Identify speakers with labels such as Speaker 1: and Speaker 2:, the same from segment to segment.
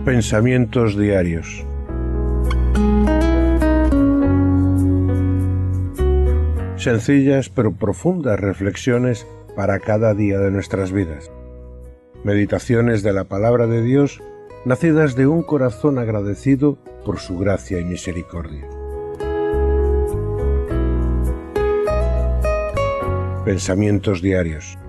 Speaker 1: Pensamientos diarios. Sencillas pero profundas reflexiones para cada día de nuestras vidas. Meditaciones de la palabra de Dios, nacidas de un corazón agradecido por su gracia y misericordia. Pensamientos diarios.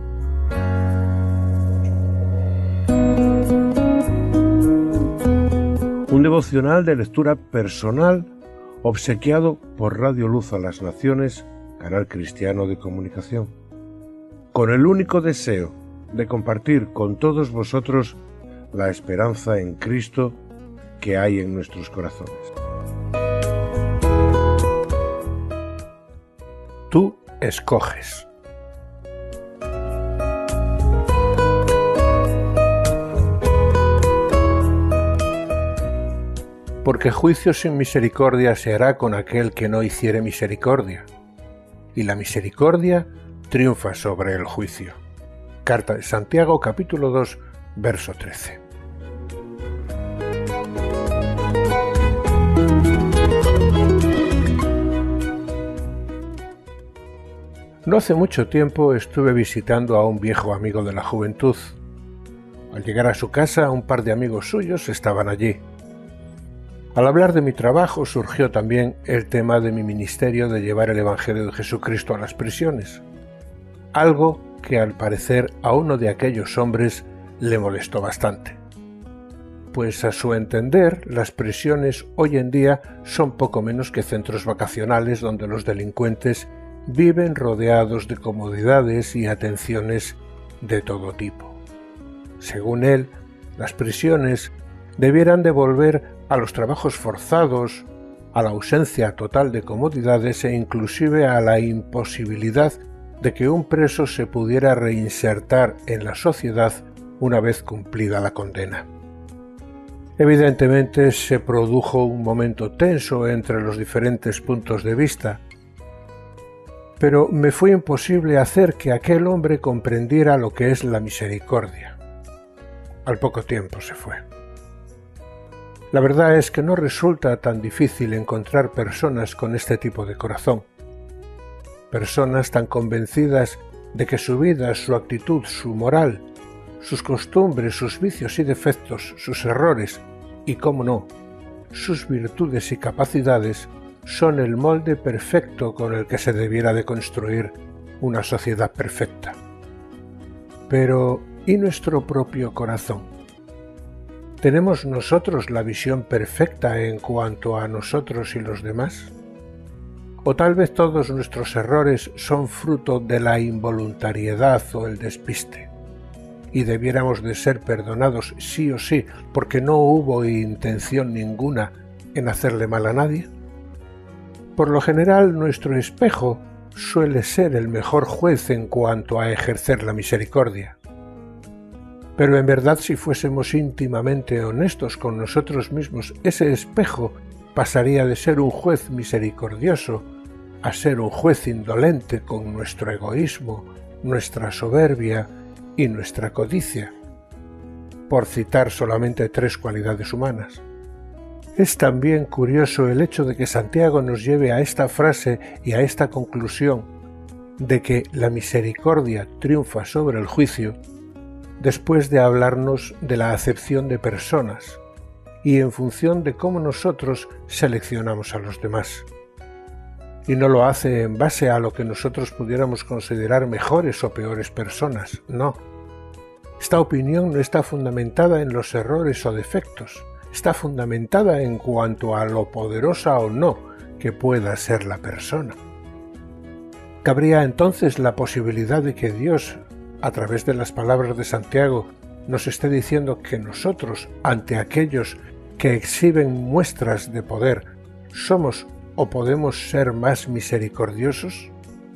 Speaker 1: Un devocional de lectura personal obsequiado por Radio Luz a las Naciones, canal cristiano de comunicación, con el único deseo de compartir con todos vosotros la esperanza en Cristo que hay en nuestros corazones. Tú escoges. Porque juicio sin misericordia se hará con aquel que no hiciere misericordia, y la misericordia triunfa sobre el juicio. Carta de Santiago, capítulo 2, verso 13. No hace mucho tiempo estuve visitando a un viejo amigo de la juventud. Al llegar a su casa, un par de amigos suyos estaban allí. Al hablar de mi trabajo surgió también el tema de mi ministerio de llevar el Evangelio de Jesucristo a las prisiones, algo que al parecer a uno de aquellos hombres le molestó bastante. Pues a su entender, las prisiones hoy en día son poco menos que centros vacacionales donde los delincuentes viven rodeados de comodidades y atenciones de todo tipo. Según él, las prisiones debieran devolver a los trabajos forzados, a la ausencia total de comodidades e inclusive a la imposibilidad de que un preso se pudiera reinsertar en la sociedad una vez cumplida la condena. Evidentemente se produjo un momento tenso entre los diferentes puntos de vista, pero me fue imposible hacer que aquel hombre comprendiera lo que es la misericordia. Al poco tiempo se fue. La verdad es que no resulta tan difícil encontrar personas con este tipo de corazón. Personas tan convencidas de que su vida, su actitud, su moral, sus costumbres, sus vicios y defectos, sus errores y, cómo no, sus virtudes y capacidades son el molde perfecto con el que se debiera de construir una sociedad perfecta. Pero, ¿y nuestro propio corazón? ¿Tenemos nosotros la visión perfecta en cuanto a nosotros y los demás? ¿O tal vez todos nuestros errores son fruto de la involuntariedad o el despiste, y debiéramos de ser perdonados sí o sí porque no hubo intención ninguna en hacerle mal a nadie? Por lo general, nuestro espejo suele ser el mejor juez en cuanto a ejercer la misericordia. Pero en verdad, si fuésemos íntimamente honestos con nosotros mismos, ese espejo pasaría de ser un juez misericordioso a ser un juez indolente con nuestro egoísmo, nuestra soberbia y nuestra codicia, por citar solamente 3 cualidades humanas. Es también curioso el hecho de que Santiago nos lleve a esta frase y a esta conclusión de que la misericordia triunfa sobre el juicio, después de hablarnos de la acepción de personas y en función de cómo nosotros seleccionamos a los demás. Y no lo hace en base a lo que nosotros pudiéramos considerar mejores o peores personas, no. Esta opinión no está fundamentada en los errores o defectos, está fundamentada en cuanto a lo poderosa o no que pueda ser la persona. Cabría entonces la posibilidad de que Dios, a través de las palabras de Santiago, nos esté diciendo que nosotros, ante aquellos que exhiben muestras de poder, somos o podemos ser más misericordiosos?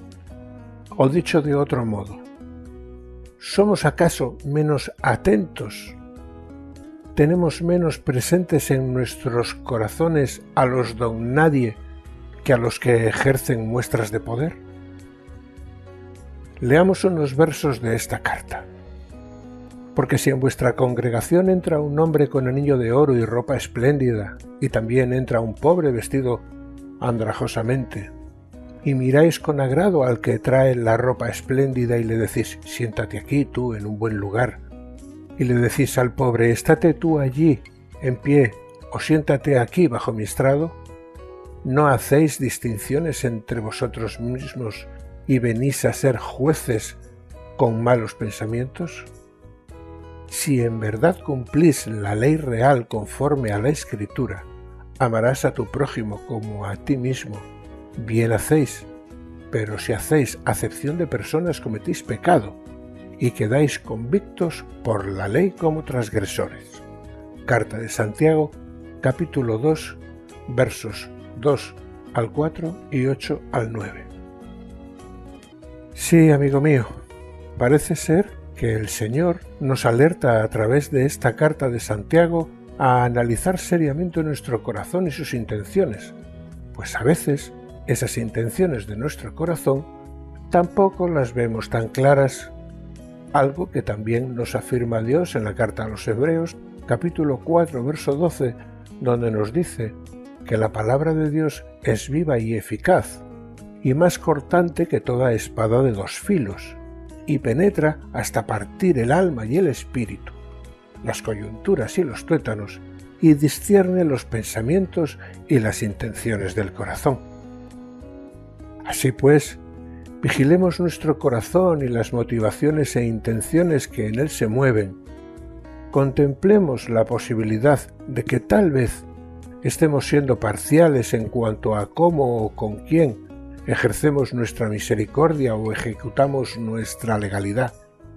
Speaker 1: O dicho de otro modo, ¿somos acaso menos atentos? ¿Tenemos menos presentes en nuestros corazones a los don nadie que a los que ejercen muestras de poder? Leamos unos versos de esta carta. Porque si en vuestra congregación entra un hombre con anillo de oro y ropa espléndida, y también entra un pobre vestido andrajosamente, y miráis con agrado al que trae la ropa espléndida y le decís, siéntate aquí tú en un buen lugar, y le decís al pobre, estate tú allí en pie, o siéntate aquí bajo mi estrado, ¿no hacéis distinciones entre vosotros mismos y venís a ser jueces con malos pensamientos? Si en verdad cumplís la ley real conforme a la Escritura, amarás a tu prójimo como a ti mismo, bien hacéis, pero si hacéis acepción de personas cometís pecado y quedáis convictos por la ley como transgresores. Carta de Santiago, capítulo 2, versos 2 al 4 y 8 al 9. Sí, amigo mío, parece ser que el Señor nos alerta a través de esta carta de Santiago a analizar seriamente nuestro corazón y sus intenciones, pues a veces esas intenciones de nuestro corazón tampoco las vemos tan claras, algo que también nos afirma Dios en la carta a los Hebreos, capítulo 4, verso 12, donde nos dice que la palabra de Dios es viva y eficaz, y más cortante que toda espada de dos filos, y penetra hasta partir el alma y el espíritu, las coyunturas y los tuétanos, y discierne los pensamientos y las intenciones del corazón. Así pues, vigilemos nuestro corazón y las motivaciones e intenciones que en él se mueven. Contemplemos la posibilidad de que tal vez estemos siendo parciales en cuanto a cómo o con quién ejercemos nuestra misericordia o ejecutamos nuestra legalidad.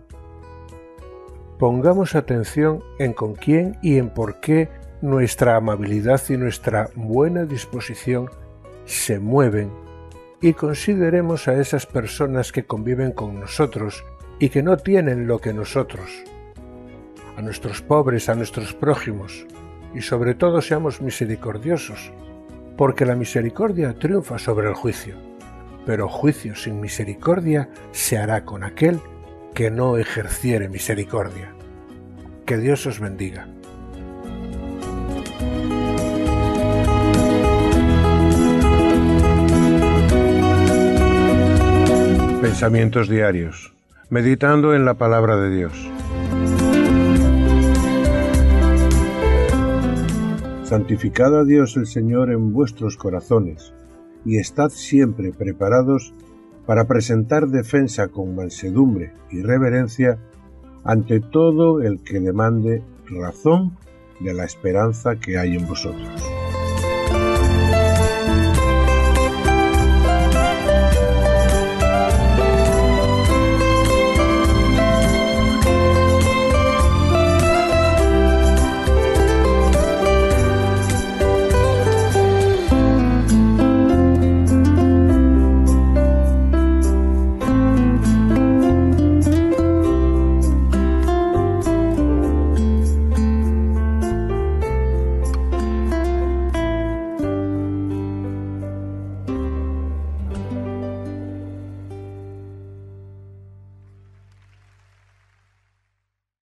Speaker 1: Pongamos atención en con quién y en por qué nuestra amabilidad y nuestra buena disposición se mueven, y consideremos a esas personas que conviven con nosotros y que no tienen lo que nosotros, a nuestros pobres, a nuestros prójimos, y sobre todo seamos misericordiosos, porque la misericordia triunfa sobre el juicio, pero juicio sin misericordia se hará con aquel que no ejerciere misericordia. Que Dios os bendiga.
Speaker 2: Pensamientos diarios, meditando en la palabra de Dios. Santificad a Dios el Señor en vuestros corazones, y estad siempre preparados para presentar defensa con mansedumbre y reverencia ante todo el que demande razón de la esperanza que hay en vosotros.